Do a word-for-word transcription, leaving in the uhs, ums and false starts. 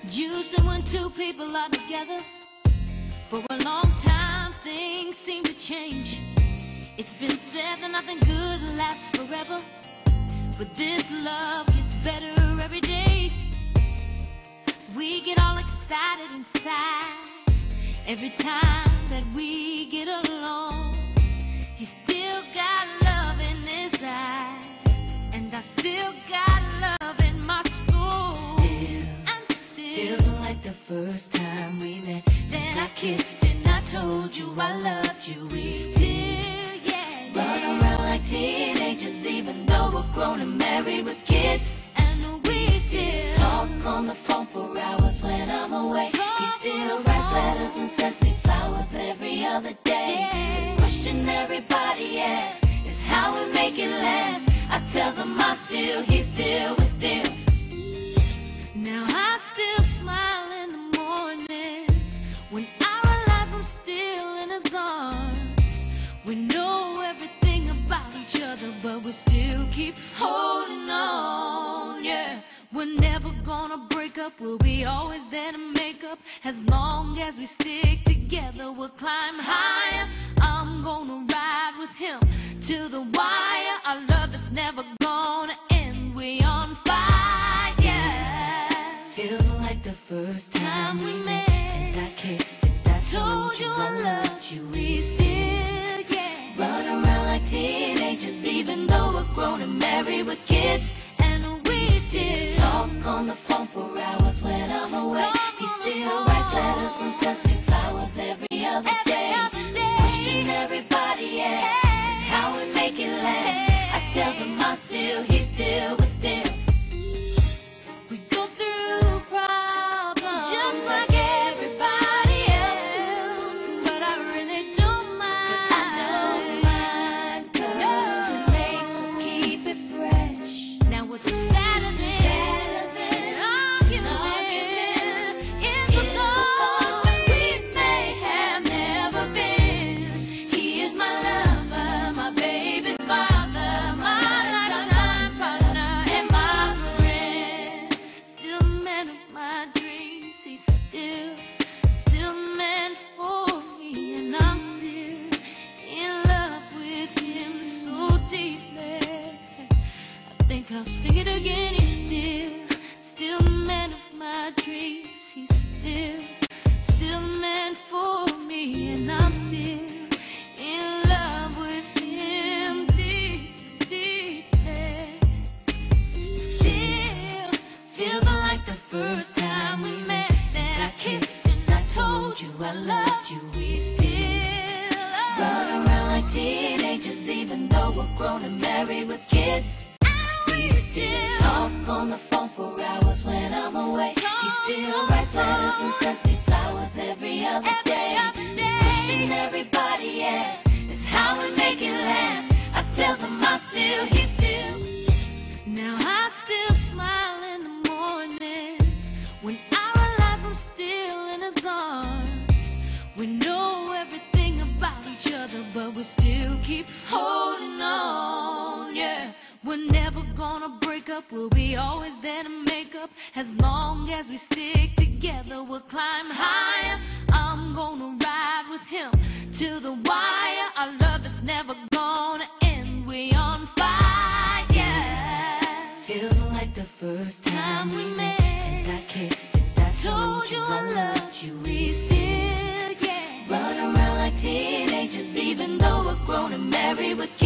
Usually when two people are together for a long time, things seem to change. It's been said that nothing good lasts forever, but this love gets better every day. We get all excited inside every time that we get along. He's still got love in his eyes, and I still got love in my soul. Still, and still feels like the first time we met. Then I kissed and I told you I loved you. We still, yeah, run yeah. around like teenagers, even though we're grown and married with kids. And we still talk on the phone for hours when I'm away. He still writes letters and sends me flowers every other day. The question everybody asks is how we make it last. I tell them I still, he still, we still. Now I still smile in the morning when I realize I'm still in his arms. We know everything about each other, but we still keep holding on, yeah. We're never gonna break up, we'll be always there to make up. As long as we stick together, we'll climb higher. I'm gonna ride with him to the wire. Our love is never gonna end, we on fire, yeah. Feels like the first time we met, and I kissed and I Told you I loved you, we still, yeah. run around like teenagers, even though we're grown and married with kids. And we still talk on the phone for hours when I'm away. He still writes letters and sends me flowers every other every day. other day. Question everybody asks is how we make it last. I tell them I still, he still, we still. We go through problems just like everybody else, but I really don't mind. I don't mind, 'cause it makes us keep it fresh. Now what's sadder than an argument is the thought we may have never been. He is my lover, my baby's father, my lifetime partner, and my friend. Still the man of my dreams. He's still, still meant for me, and I'm still in love with him so deeply. I think I'll sing it again. He's still, still the man of my dreams. He's still, still meant for me, and I'm still in love with him deep, deeply. Still Feels like the first time we met, that I kissed and I told you I loved you. We still run around like teenagers, even though we're grown and married with kids. we still talk on the phone for hours when I'm away. He still writes letters and sends me flowers every other every day. other day. Question everybody asks is how we make it last. I tell them I still, he still. Now I still smile in the morning when I realize I'm still in his arms. We know everything about each other, but we still keep holding on, yeah. We're never gonna break up, we'll be always there to make up. As long as we stick together, we'll climb higher. I'm gonna ride with him to the wire. Our love is never gonna end, we on fire, yeah. Feels like the first time we met, and I kissed and I Told you I loved you, we still, yeah. run around like teenagers, even though we're grown and married with kids.